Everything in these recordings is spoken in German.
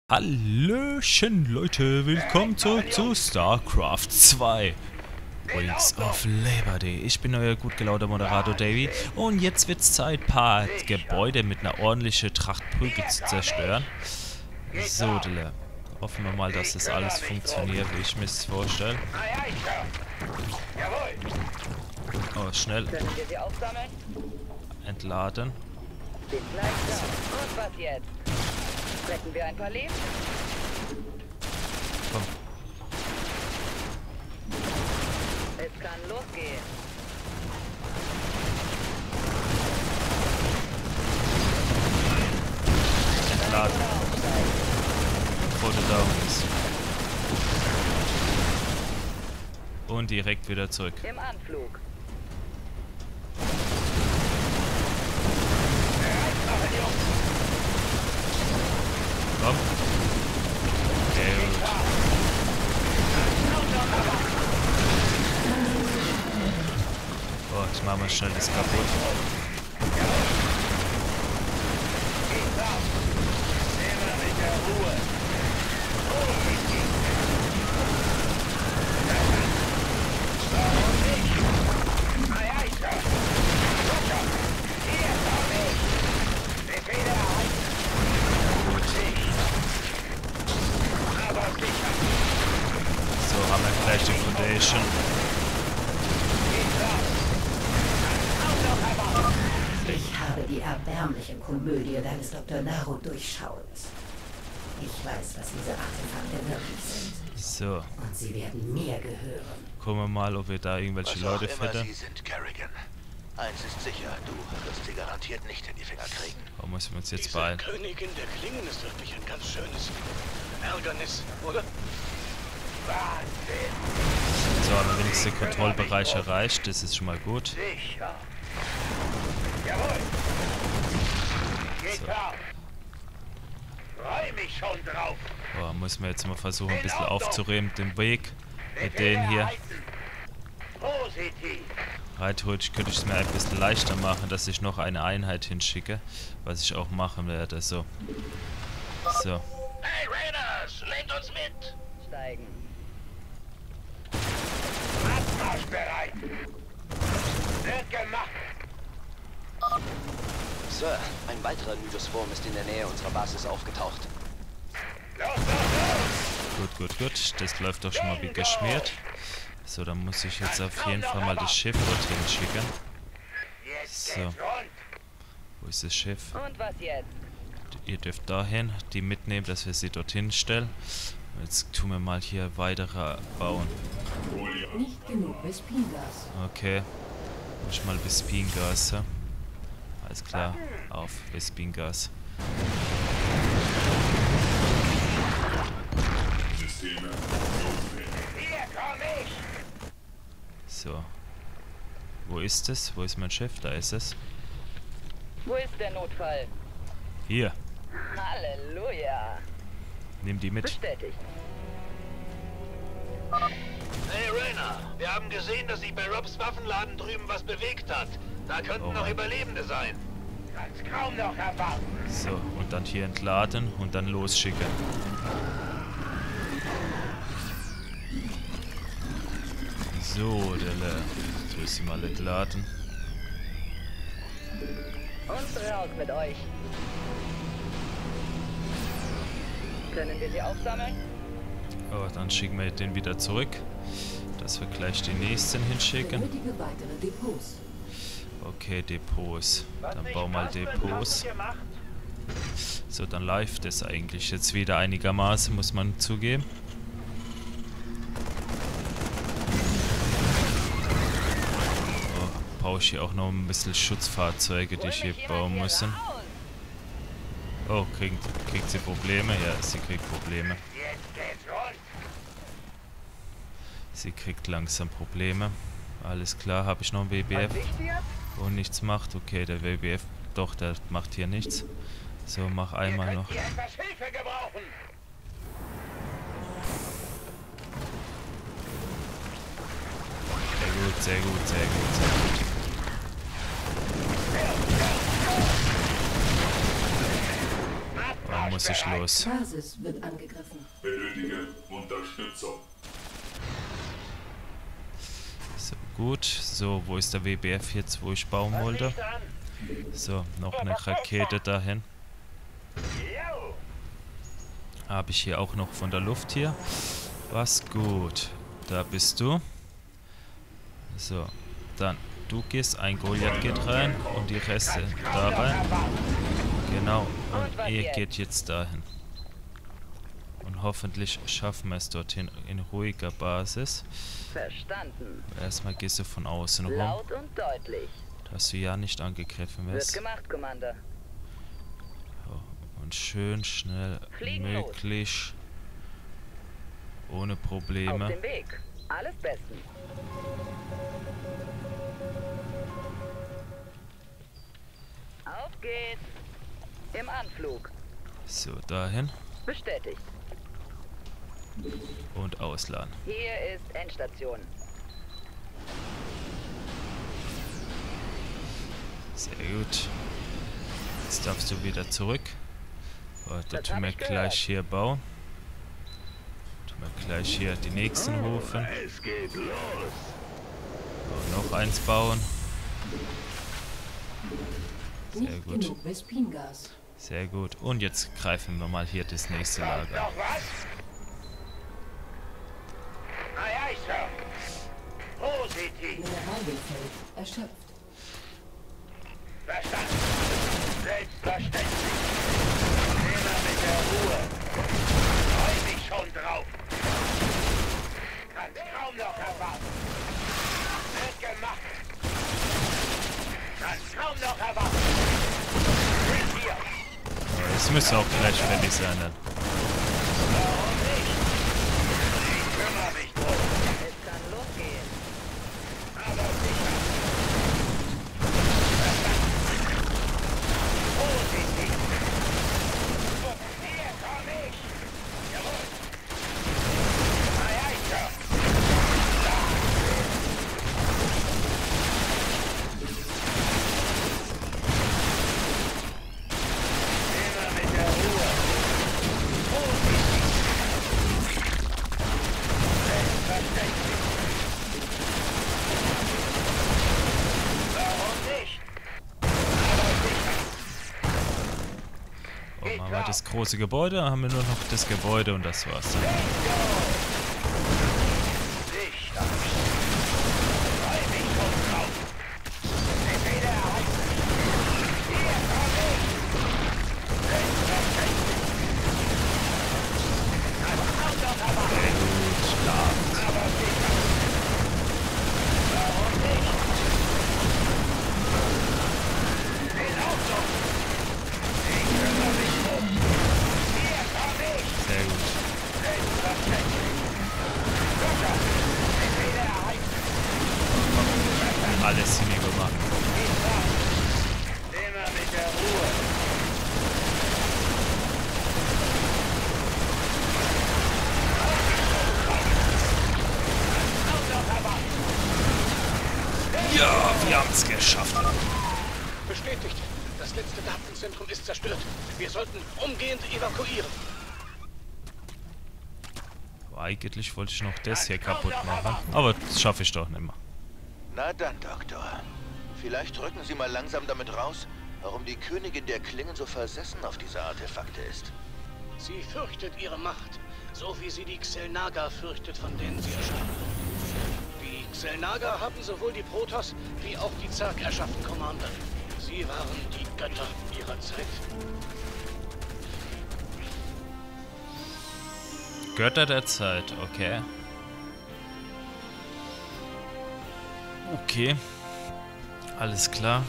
Hallöchen Leute, willkommen zurück zu StarCraft 2 Wings of Labor-Day. Ich bin euer gut gelaunter Moderator Davy und jetzt wird's Zeit, ein paar Gebäude mit einer ordentlichen Tracht Prügel zu zerstören. So, Dille. Hoffen wir mal, dass das alles funktioniert, wie ich mir es vorstelle. Oh, schnell. Entladen. Und was jetzt? Retten wir ein paar Leben? Komm. Es kann losgehen. Entladen. Bevor du down bist. Und direkt wieder zurück. Im Anflug. Komm. Sehr gut. Oh, ich mach mal schnell das kaputt. So, haben wir gleich die Foundation. Ich habe die erbärmliche Komödie deines Dr. Naro durchschaut. Ich weiß, was diese Artefakte wirklich sind. So, Und sie werden mir gehören. gucken wir mal, ob wir da irgendwelche Leute finden. Sie sind, Kerrigan. Eins ist sicher, du wirst sie garantiert nicht in die Finger kriegen. Da müssen wir uns jetzt Diese beeilen. Königin der Klingen ist wirklich ein ganz schönes Ärgernis, oder? So, haben wir wenigstens den Kontrollbereich erreicht. Das ist schon mal gut. Sicher. Jawohl. Geht klar. Freu mich schon drauf. Oh, müssen wir jetzt mal versuchen, ein bisschen aufzuräumen, den Weg mit denen hier. Positiv. Rein theoretisch könnte ich es mir ein bisschen leichter machen, dass ich noch eine Einheit hinschicke, was ich auch machen werde. So. So. Hey Raiders, nehmt uns mit. Steigen. Abmarsch bereit. Wird gemacht. Sir, ein weiterer Nydus-Wurm ist in der Nähe unserer Basis aufgetaucht. Los, los, los. Gut, gut, gut. Das läuft doch schon mal wie geschmiert. So, dann muss ich jetzt auf jeden Fall mal das Schiff dorthin schicken. Jetzt So. geht's rund. Wo ist das Schiff? Und was jetzt? Ihr dürft dahin, die mitnehmen, dass wir sie dorthin stellen. Jetzt tun wir mal hier weitere bauen. Nicht genug Vespingas. Okay. Muss ich mal Vespingas. Ja? Alles klar. Auf Vespingas. Hier komm ich. So. Wo ist es? Wo ist mein Schiff? Da ist es. Wo ist der Notfall? Hier. Halleluja. Nimm die mit. Bestätigt. Hey Rainer, wir haben gesehen, dass sich bei Robs Waffenladen drüben was bewegt hat. Da könnten Oh noch Mann. Überlebende sein. Kannst kaum noch erwarten. So, und dann hier entladen und dann losschicken. So, so ist sie mal entladen. Und raus mit euch. Können wir sie aufsammeln? Oh, dann schicken wir den wieder zurück, dass wir gleich die nächsten hinschicken. Benötige weitere Depots. Okay, Depots. Dann bau mal Depots. So, dann läuft es eigentlich jetzt wieder einigermaßen, muss man zugeben. Oh, brauche ich hier auch noch ein bisschen Schutzfahrzeuge, die ich hier bauen muss. Oh, kriegt sie Probleme? Ja, sie kriegt Probleme. Jetzt geht's rund. Sie kriegt langsam Probleme. Alles klar, habe ich noch ein WBF, wo nichts macht. Okay, der WBF, doch, der macht hier nichts. So, mach einmal noch. Ihr etwas Hilfe gebrauchen. Sehr gut, sehr gut, sehr gut, sehr gut. muss ich los. Basis wird angegriffen. Benötige Unterstützung. So, gut. So, wo ist der WBF jetzt, wo ich bauen wollte? So, noch eine Rakete dahin. Habe ich hier auch noch von der Luft hier. Was gut. Da bist du. So, dann du gehst, ein Goliath geht rein und die Reste da rein. Genau, und ihr geht jetzt dahin. Und hoffentlich schaffen wir es dorthin in ruhiger Basis. Verstanden. Erstmal gehst du von außen rum, Laut und deutlich. dass du ja nicht angegriffen Wird wirst. gemacht, Commander. Und schön schnell Fliegen los. möglich. Ohne Auf Probleme. dem Weg. Alles bestens. Auf geht's. Im Anflug. So, dahin. Bestätigt. Und ausladen. Hier ist Endstation. Sehr gut. Jetzt darfst du wieder zurück. Warte, Das tun hab wir ich gehört. gleich hier bauen. Tun wir gleich hier die nächsten Hofen. Es geht los. So, noch eins bauen. Sehr Nicht gut. genug Vespingas. Sehr gut. Und jetzt greifen wir mal hier das nächste Lager an. Noch was? Aye, aye, Sir. Positiv. Mineralienfeld erschöpft. Verstanden. Selbstverständlich. Immer mit der Ruhe. Freu mich schon drauf. Kann's kaum noch erwarten. Wird gemacht. Kann's kaum noch erwarten. Sind hier. Es müsste auch gleich fertig sein dann. Warum nicht? Ich kümmere mich drum. Es kann losgehen. Aber sicher. Positiv. Hier komm ich. Jawohl. Aye, aye, Sir. Immer mit der Ruhe. Positiv. Selbstverständlich. Warum nicht? Aber sicher. Und machen wir das große Gebäude, dann haben wir nur noch das Gebäude und das war's dann. Licht am Start. Freu mich schon drauf. Befehle erhalten. Hier komm ich. Selbstverständlich. Das kommt doch aber. Sehr gut, stark. Aber sicher. Warum nicht? In Ordnung. Ich kümmere mich drum. Hier komm ich. Sehr gut. Selbstverständlich. Doktor, Befehle erhalten. Alles hinüber machen. Immer mit der Ruhe. Ja, wir haben es geschafft. Bestätigt. Das letzte Datenzentrum ist zerstört. Wir sollten umgehend evakuieren. Eigentlich wollte ich noch das hier kaputt machen, aber das schaffe ich doch nicht mehr. Na dann, Doktor. Vielleicht rücken Sie mal langsam damit raus, warum die Königin der Klingen so versessen auf diese Artefakte ist. Sie fürchtet ihre Macht, so wie sie die Xel'Naga fürchtet, von denen sie erstammen. Die Xel'Naga haben sowohl die Protoss wie auch die Zerg erschaffen, Commander. Sie waren die Götter ihrer Zeit. Götter der Zeit, okay. Okay. Alles klar.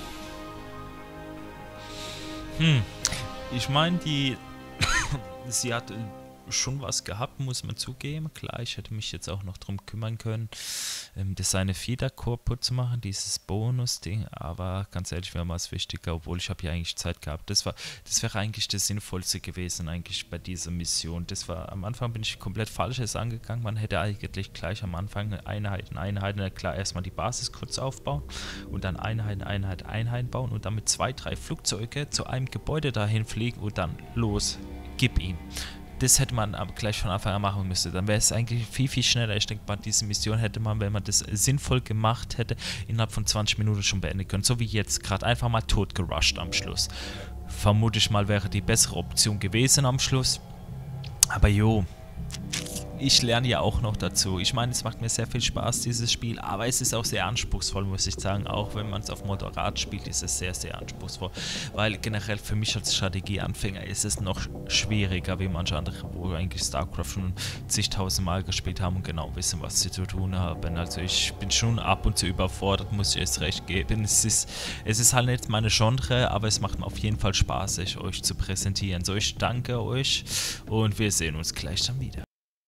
Ich meine, sie hat schon was gehabt, muss man zugeben. Klar, ich hätte mich jetzt auch noch drum kümmern können, das seine Fieder kaputt zu machen, dieses Bonus-Ding, aber ganz ehrlich, wäre mal es wichtiger, obwohl ich habe ja eigentlich Zeit gehabt. Das wäre eigentlich das Sinnvollste gewesen, eigentlich bei dieser Mission. Am Anfang bin ich komplett Falsches angegangen, man hätte eigentlich gleich am Anfang Einheiten, klar, erstmal die Basis kurz aufbauen und dann Einheiten bauen und dann mit 2, 3 Flugzeuge zu einem Gebäude dahin fliegen und dann los gib ihm. Das hätte man aber gleich von Anfang an machen müssen. Dann wäre es eigentlich viel, viel schneller. Ich denke, bei dieser Mission hätte man, wenn man das sinnvoll gemacht hätte, innerhalb von 20 Minuten schon beenden können. So wie jetzt gerade. Einfach mal tot gerusht am Schluss. Vermute ich mal, wäre die bessere Option gewesen am Schluss. Aber jo, ich lerne ja auch noch dazu. Ich meine, es macht mir sehr viel Spaß, dieses Spiel, aber es ist auch sehr anspruchsvoll, muss ich sagen. Auch wenn man es auf moderat spielt, ist es sehr, sehr anspruchsvoll. Weil generell für mich als Strategieanfänger ist es noch schwieriger, wie manche andere, wo eigentlich StarCraft schon zigtausend Mal gespielt haben und genau wissen, was sie zu tun haben. Also ich bin schon ab und zu überfordert, muss ich es recht geben. Es ist halt nicht meine Genre, aber es macht mir auf jeden Fall Spaß, sich euch zu präsentieren. So, ich danke euch und wir sehen uns gleich dann wieder.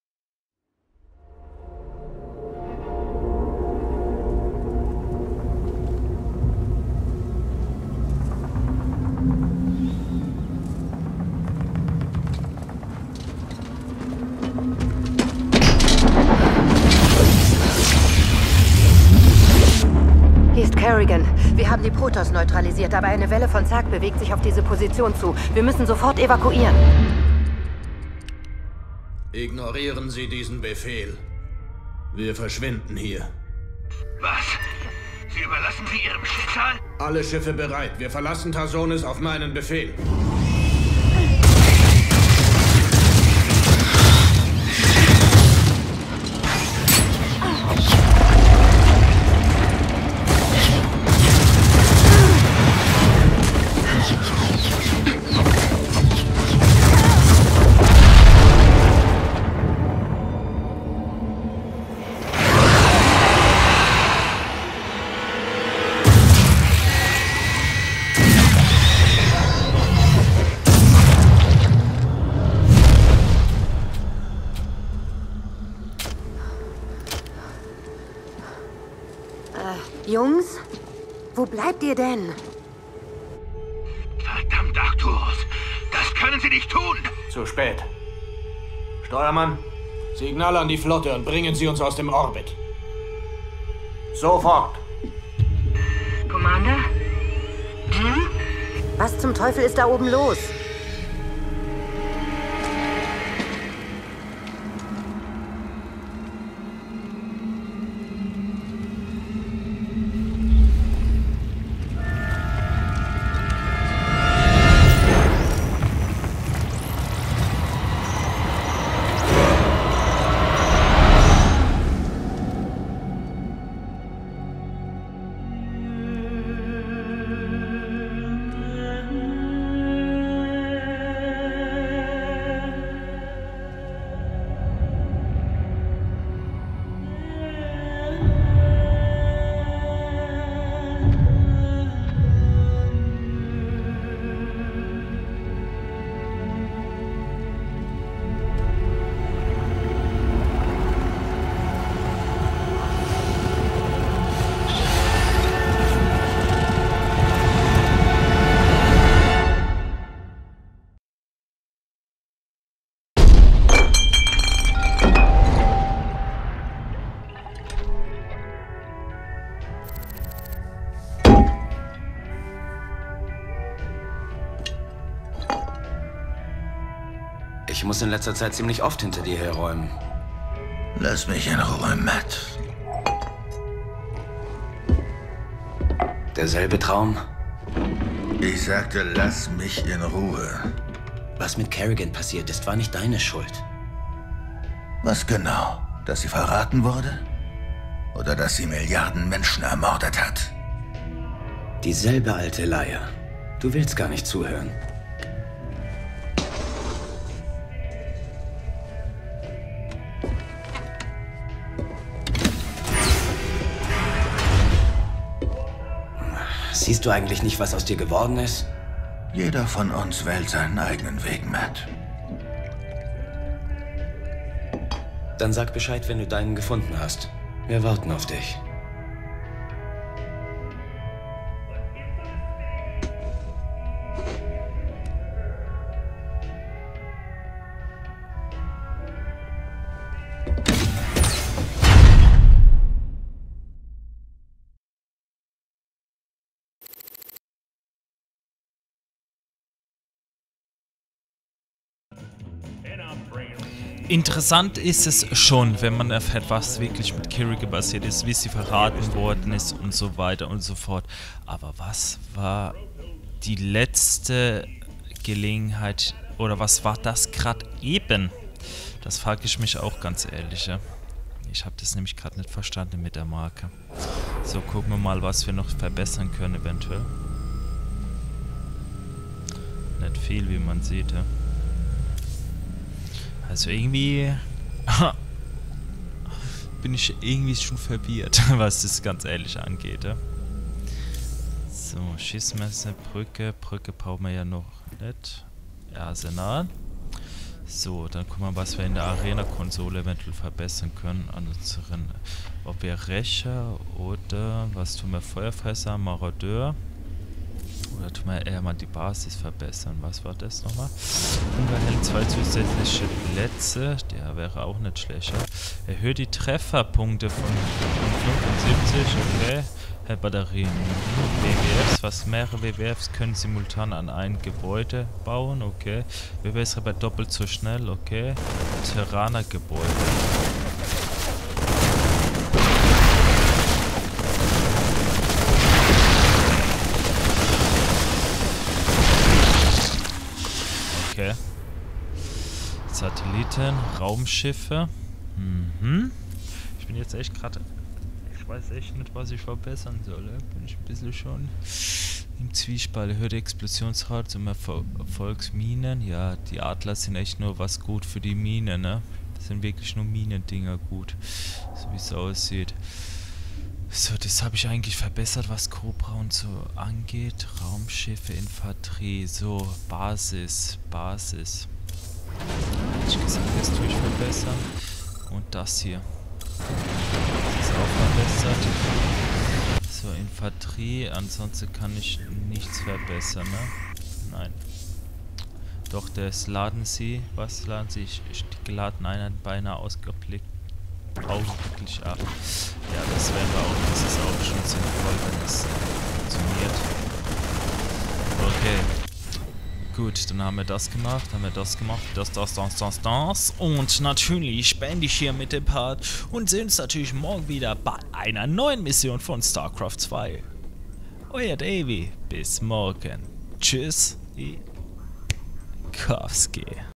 Kerrigan, wir haben die Protoss neutralisiert, aber eine Welle von Zerg bewegt sich auf diese Position zu. Wir müssen sofort evakuieren. Ignorieren Sie diesen Befehl. Wir verschwinden hier. Was? Sie überlassen sie ihrem Schicksal? Alle Schiffe bereit. Wir verlassen Tarsonis auf meinen Befehl. Jungs? Wo bleibt ihr denn? Verdammt, Arcturus! Das können Sie nicht tun! Zu spät. Steuermann, Signal an die Flotte und bringen Sie uns aus dem Orbit. Sofort! Commander? Hm? Was zum Teufel ist da oben los? Ich muss in letzter Zeit ziemlich oft hinter dir herräumen. Lass mich in Ruhe, Matt. Derselbe Traum? Ich sagte, lass mich in Ruhe. Was mit Kerrigan passiert ist, war nicht deine Schuld. Was genau? Dass sie verraten wurde? Oder dass sie Milliarden Menschen ermordet hat? Dieselbe alte Leier. Du willst gar nicht zuhören. Siehst du eigentlich nicht, was aus dir geworden ist? Jeder von uns wählt seinen eigenen Weg, Matt. Dann sag Bescheid, wenn du deinen gefunden hast. Wir warten auf dich. interessant ist es schon, wenn man erfährt, was wirklich mit Kerrigan passiert ist, wie sie verraten worden ist und so weiter und so fort. Aber was war die letzte Gelegenheit oder was war das gerade eben? Das frage ich mich auch ganz ehrlich. Ja? Ich habe das nämlich gerade nicht verstanden mit der Marke. So, gucken wir mal, was wir noch verbessern können eventuell. Nicht viel, wie man sieht. Ja? Also irgendwie bin ich irgendwie schon verwirrt, was das ganz ehrlich angeht. Ja? So, Schießmesser, Brücke brauchen wir ja noch nicht. Arsenal. So, dann gucken wir, was wir in der Arena-Konsole eventuell verbessern können an unseren, ob wir Rächer oder was tun wir, Feuerfresser, Marodeur. Oder tun wir eher mal die Basis verbessern. Was war das nochmal? Unterhält 2 zusätzliche Plätze. Der wäre auch nicht schlechter. Erhöht die Trefferpunkte von 75. Okay. Batterien. WWFs. Was mehrere WWFs können simultan an ein Gebäude bauen. Okay. WWFs aber doppelt so schnell. Okay. Terraner-Gebäude. Okay. Satelliten, Raumschiffe. Ich bin jetzt echt gerade... Ich weiß echt nicht, was ich verbessern soll. Bin ich ein bisschen schon im Zwiespalt. Erhöhte Explosionsrate zum Erfolgsminen. Ja, die Adler sind echt nur was gut für die Minen, ne? Das sind wirklich nur Minendinger gut. So wie es aussieht. So, das habe ich eigentlich verbessert, was Cobra und so angeht. Raumschiffe, Infanterie, so, Basis. Hätte ich gesagt, das tue ich verbessern. Und das hier. Das ist auch verbessert. So, Infanterie, ansonsten kann ich nichts verbessern, ne? Nein. Doch, das laden sie. Was laden sie? Die geladenen Einheiten beinahe ausgeblickt. Augenblicklich ab. Ja, das werden wir auch. Das ist auch schon sinnvoll, wenn es funktioniert. Okay. Gut, dann haben wir das gemacht, das. Und natürlich beende ich hier mit dem Part und sehen uns natürlich morgen wieder bei einer neuen Mission von StarCraft 2. Euer Davy. Bis morgen. Tschüss. Kowski.